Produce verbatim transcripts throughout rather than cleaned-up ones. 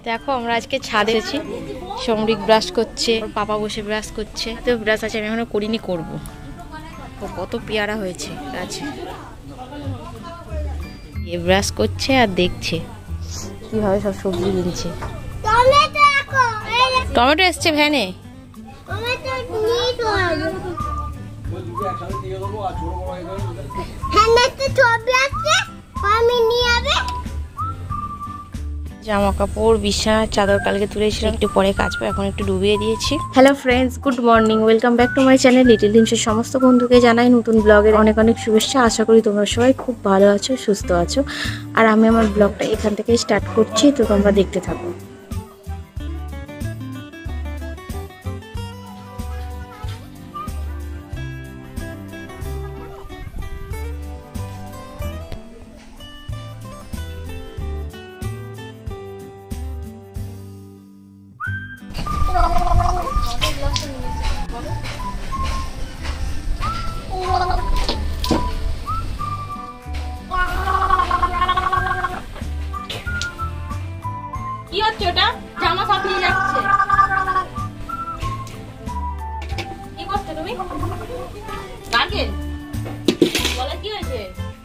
দেখো আমরা আজকে ছাদে আছি, সমরিক ব্রাশ করছে, পাপা বসে ব্রাশ করছে। তো ব্রাশ আছে, আমি এখনো করিনি, করবো। ও কত পেয়ারা হয়েছে গাছে। এ ব্রাশ করছে আর দেখছে কিভাবে সব সবজি কিনছে। টমেটো এসছে ভ্যানে। জামা কাপড় বিছানার চাদর কালকে তুলেছিলাম, একটু পরে কাচবো, এখন একটু ডুবিয়ে দিয়েছি। Hello friends, good morning, welcome back to my channel little ডিমসের সমস্ত বন্ধুকে জানাই নতুন ব্লগের অনেক অনেক শুভেচ্ছা। আশা করি তোমরা সবাই খুব ভালো আছো, সুস্থ আছো। আর আমি আমার ব্লগটা এখান থেকে স্টার্ট করছি, তো তোমরা দেখতে থাকো। কি হচ্ছে ওটা? জামা ছাপিয়ে যাচ্ছে। কি করছো তুমি? গার্গেল বলে কি হয়েছে?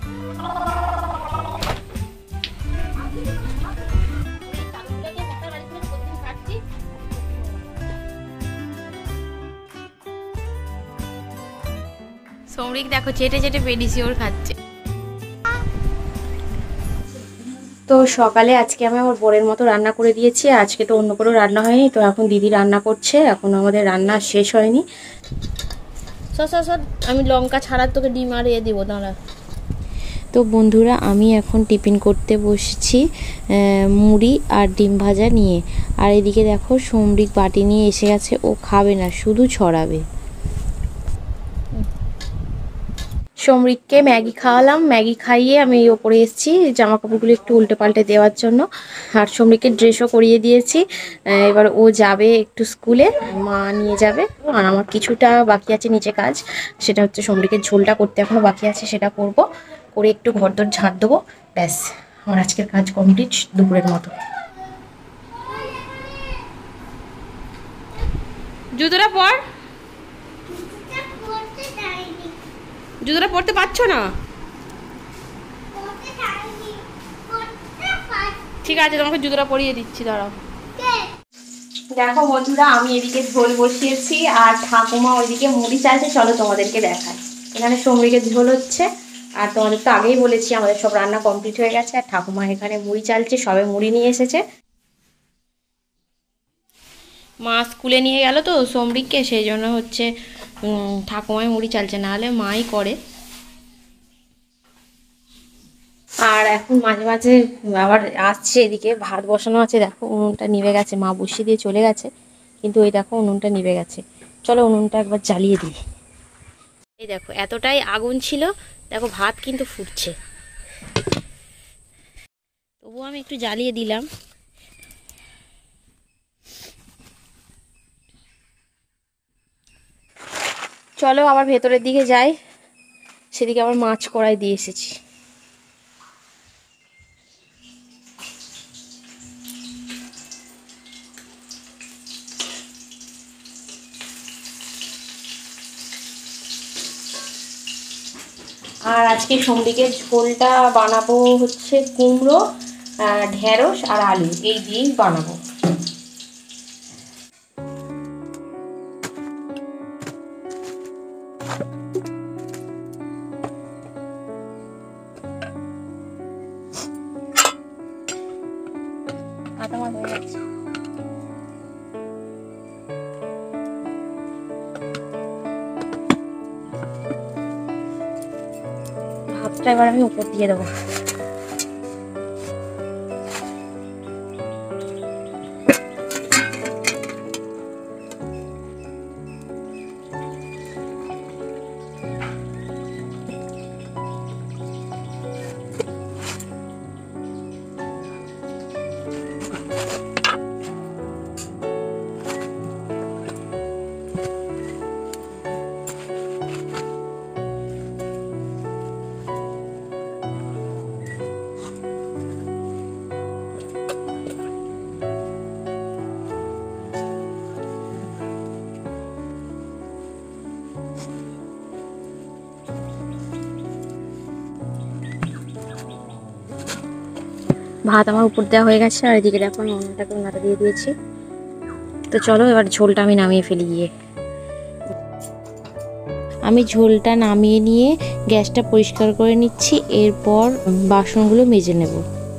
সমরিক দেখো চেটে চেটে পেডিসিওর খাচ্ছে। তো সকালে আজকে আমি আমার বোরের মতো রান্না করে দিয়েছি। আজকে তো অন্য কোনো রান্না হয়নি, তো এখন দিদি রান্না করছে, এখন আমাদের রান্না শেষ হয়নি। সর সর সর, আমি লঙ্কা ছাড়ার তোকে ডিম আর এ দেবো, দাঁড়া। তো বন্ধুরা, আমি এখন টিফিন করতে বসেছি মুড়ি আর ডিম ভাজা নিয়ে। আর এদিকে দেখো সমরিক বাটি নিয়ে এসে গেছে, ও খাবে না, শুধু ছড়াবে। সমরিককে ম্যাগি খাওয়ালাম, ম্যাগি খাইয়ে আমি ওপরে এসেছি জামা কাপড়গুলো একটু উল্টে পাল্টে দেওয়ার জন্য। আর সমরিককে ড্রেসও করিয়ে দিয়েছি। এবার ও যাবে একটু স্কুলে, মা নিয়ে যাবে। আর আমার কিছুটা বাকি আছে নিচে কাজ, সেটা হচ্ছে সমরিকের ঝোলটা করতে এখনো বাকি আছে, সেটা করব। করে একটু ঘরদোর ঝাঁট দেবো, ব্যাস আমার আজকের কাজ কমপ্লিট দুপুরের মতো। জুতোটা পর, জুতোটা পরতে পারছো না? ঠিক আছে, তোমাকে জুতোটা পরিয়ে দিচ্ছি, দাঁড়াও। দেখো বন্ধুরা, আমি এদিকে ঝোল বসিয়েছি আর ঠাকুমা ওইদিকে মুড়ি চাইছে, চলো তোমাদেরকে দেখাই। এখানে সমরিকের ঝোল হচ্ছে, আর তোমাদের তো আগেই বলেছি আমাদের সব রান্না কমপ্লিট হয়ে গেছে। আর ঠাকুমা এখানে মুড়ি চালছে, সবে মুড়ি নিয়ে এসেছে। মা স্কুলে নিয়ে গেল তো সমরিককে, সেই জন্য হচ্ছে ঠাকুমায় মুড়ি চালছে, নাহলে মাই করে। আর এখন মাঝে মাঝে আবার আসছে, এদিকে ভাত বসানো আছে, দেখো উনুনটা নিভে গেছে, মা বসিয়ে দিয়ে চলে গেছে, কিন্তু ওই দেখো উনুনটা নিভে গেছে। চলো উনুনটা একবার জ্বালিয়ে দিই। এই দেখো এতটাই আগুন ছিল, দেখো ভাত কিন্তু ফুটছে, তবুও আমি একটু জ্বালিয়ে দিলাম। চলো আবার ভেতরের দিকে যাই, সেদিকে আবার মাছ কড়াই দিয়ে এসেছি। আর আজকে সমরিকের ঝোলটা বানাবো হচ্ছে কুমড়ো, ঢেঁড়স আর আলু, এই দিয়েই বানাবো। ভাতটা এবার আমি উপর দিয়ে দেবো। ভাত আমার উপর দেওয়া হয়ে গেছে, আর এদিকে দেখো আমি অন্যটাকে নাড়া দিয়ে দিয়েছি। তো চলো এবার ঝোলটা আমি নামিয়ে ফেলি গিয়ে। আমি ঝোলটা নামিয়ে নিয়ে গ্যাসটা পরিষ্কার করে নিচ্ছি, এরপর বাসনগুলো মেজে নেব।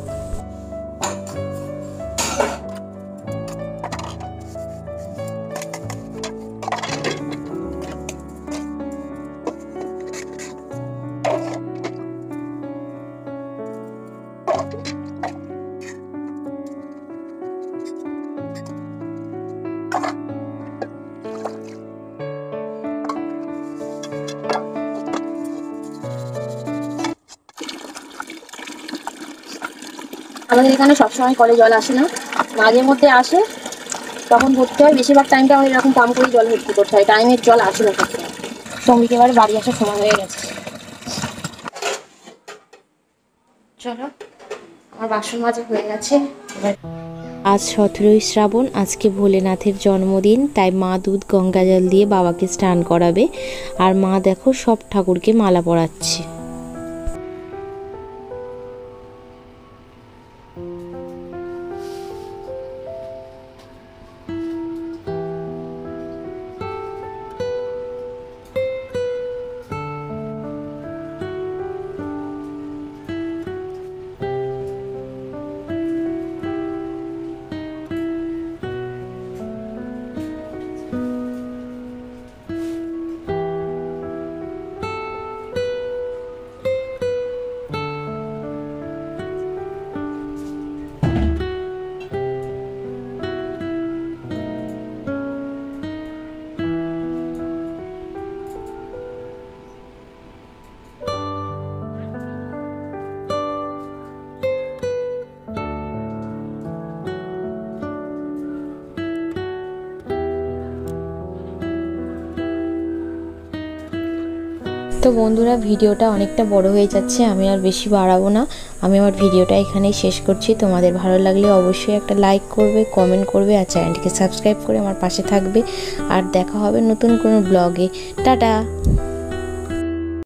আমাদের এখানে সবসময় কলে জল আসে না, মাঝে মধ্যে আসে, তখন ভর্তি হয়। বেশিরভাগ টাইমটা আমাদের এরকম পাম্প করে জল ভর্তি করতে হয়, টাইমের জল আসে না সবসময়। সঙ্গীত এবারে বাড়ি আসার সময় হয়ে গেছে। চলো আমার বাসন মাজা হয়ে গেছে। আজ সতেরোই শ্রাবণ, আজকে ভোলেনাথের জন্মদিন, তাই মা দুধ গঙ্গা জল দিয়ে বাবাকে স্নান করাবে। আর মা দেখো সব ঠাকুরকে মালা পরাচ্ছে। তো বন্ধুরা, ভিডিওটা অনেকটা বড় হয়ে যাচ্ছে, আমি আর বেশি বাড়াবো না। আমি আমার ভিডিওটা এখানেই শেষ করছি। তোমাদের ভালো লাগলে অবশ্যই একটা লাইক করবে, কমেন্ট করবে, আর চ্যানেলটিকে সাবস্ক্রাইব করে আমার পাশে থাকবে। আর দেখা হবে নতুন কোনো ব্লগে। টাটা।